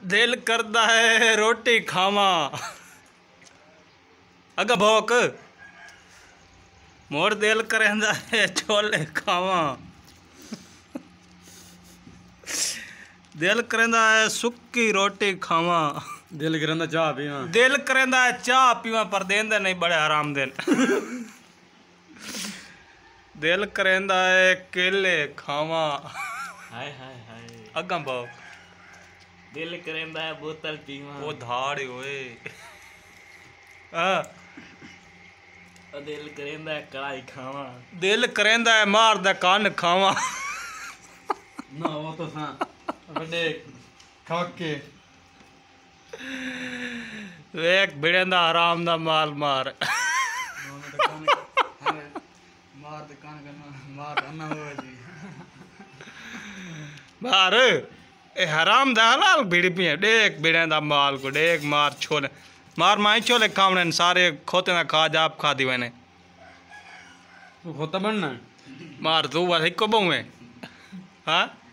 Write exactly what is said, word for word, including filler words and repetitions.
दिल करदा है रोटी खावा अगा भौक मोर दिल करेंदा है छोले खावा दिल करेंदा है सुक्की रोटी खावा दिल करेंदा चाह पीवा दिल करेंदा है चाह पीवा पर देंदा नहीं बड़े आराम दिन दिल करेंदा है केले खावा हाय हाय हाय अगा भौक दिल करेंदा है बोतल पीवा वो धाड़ ओए हां दिल करेंदा है कढ़ाई खावा दिल करेंदा है मार दा कान खावा ना वो तो सा बड़े खाके वेख बिड़ेंदा हराम दा माल मार मार दे कान करना मार अन्ना हो जी मार ए हराम दा हलाल बिड़ी पिए देख बिड़ेंदा माल को देख मार छोले मार माई छोले खावने सारे खोते ना खा जाप खा दी मैंने तू खोता बनना मार तू बस इको बहु है हाँ